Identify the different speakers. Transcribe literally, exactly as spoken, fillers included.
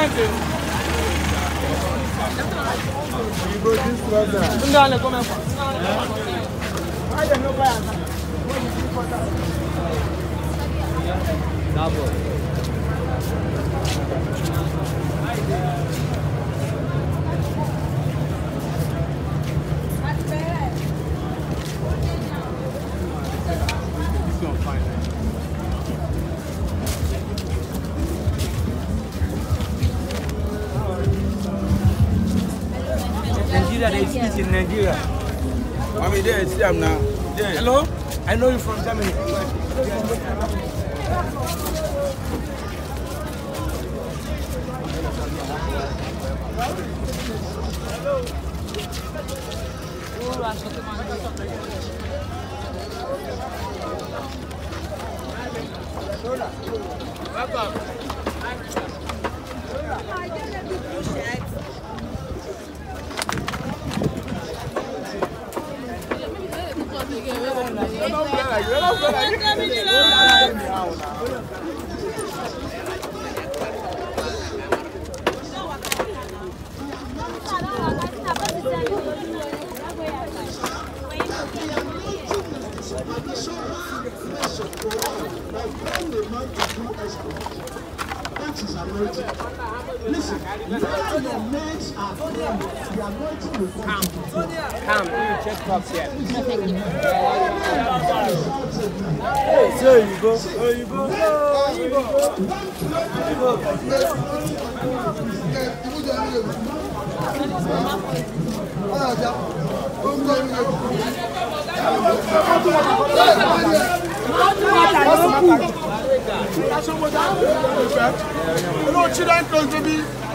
Speaker 1: Nigeria, they speak in Nigeria. I mean, there, see them now. There. Hello? I know you from Germany. Welcome.
Speaker 2: Listen, when your mates are come, the anointing will come.
Speaker 1: Come, you check box here.
Speaker 2: Hey,
Speaker 1: so you go. Oh, you go. Oh, you go.
Speaker 2: You know, children close to me.